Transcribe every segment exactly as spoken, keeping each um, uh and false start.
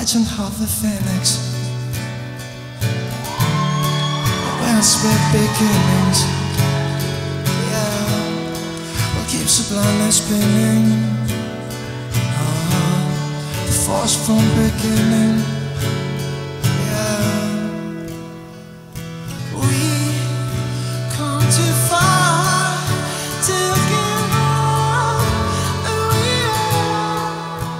legend of the phoenix. Where's with beginnings? Yeah, what keeps the planet spinning? Uh-huh. The force from beginning. Yeah, we come too far to give up, and we are.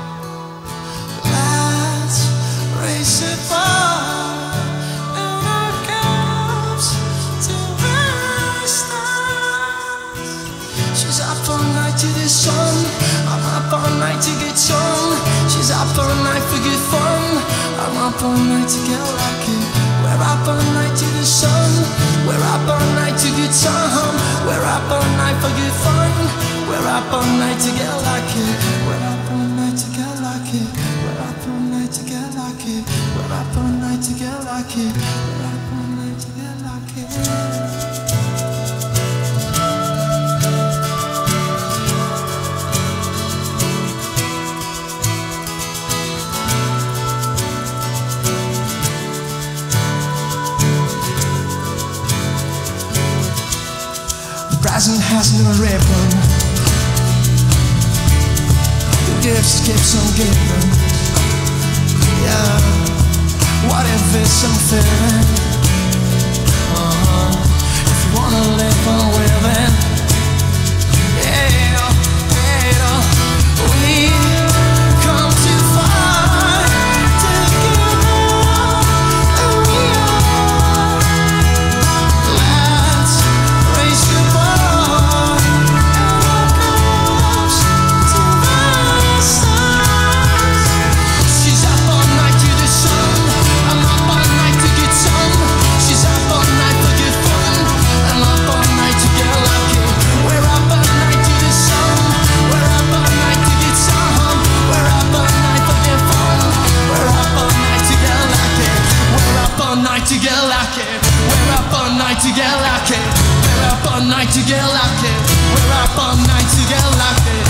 Let's raise it far in our cups to the stars. She's up all night to the sun. I'm up all night to get some. She's up all night for good fun. I'm up all night to get lucky. We're up all night to the sun. We're up all night to get some. We're up all night for good fun. We're up all night to get lucky. We're up all night to get lucky. We're up all night to get lucky. We're up all night to get lucky. We're up all night to get lucky. Present has no ribbon. The gifts keeps on giving. Yeah, what if it's unfair? Uh-huh. If you wanna live on living, yeah, yeah, we come too far to give up, and we are. Let's raise the bar and our cups to the stars. She's up all night to the sun. I'm up all night to get some. She's up all night for good fun. I'm up all night to get lucky. We're up all night to the sun. We're up all night to get some. We're up all night for good fun. We're up all night to get lucky. We're up all night to get lucky. We're up all night to get lucky. We're up all night to get lucky. We're up all night to get lucky.